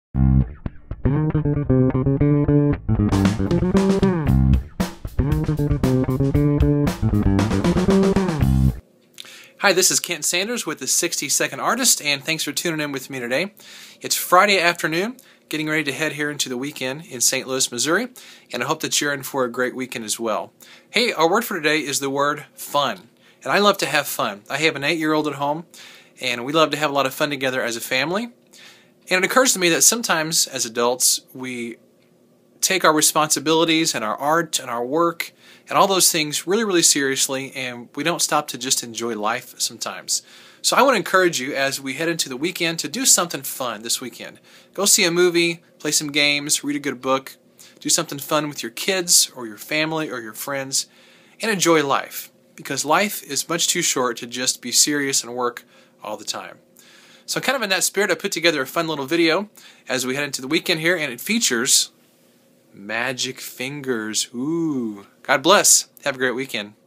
Hi, this is Kent Sanders with the 60-Second Artist, and thanks for tuning in with me today. It's Friday afternoon, getting ready to head here into the weekend in St. Louis, Missouri, and I hope that you're in for a great weekend as well. Hey, our word for today is the word fun, and I love to have fun. I have an 8-year-old at home, and we love to have a lot of fun together as a family. And it occurs to me that sometimes as adults we take our responsibilities and our art and our work and all those things really, really seriously, and we don't stop to just enjoy life sometimes. So I want to encourage you as we head into the weekend to do something fun this weekend. Go see a movie, play some games, read a good book, do something fun with your kids or your family or your friends, and enjoy life. Because life is much too short to just be serious and work all the time. So kind of in that spirit, I put together a fun little video as we head into the weekend here, and it features magic fingers. Ooh. God bless. Have a great weekend.